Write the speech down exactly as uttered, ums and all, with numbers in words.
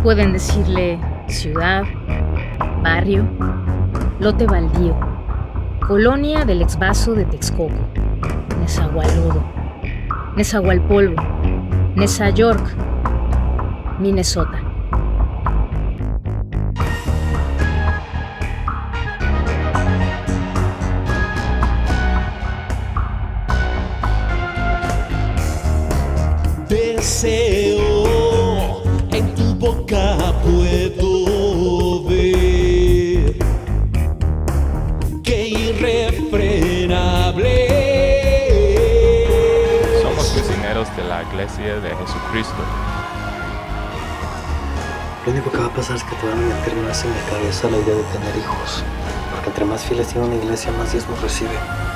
Pueden decirle ciudad, barrio, lote baldío, colonia del exvaso de Texcoco, Nezahualódolo, Nezahualpolvo, Neza York, Minnesota. Deseo en tu boca puedo ver que irrefrenable. Somos prisioneros de la Iglesia de Jesucristo. Lo único que va a pasar es que te van a meter más en la cabeza la idea de tener hijos, porque entre más fieles tiene una iglesia, más diezmos recibe.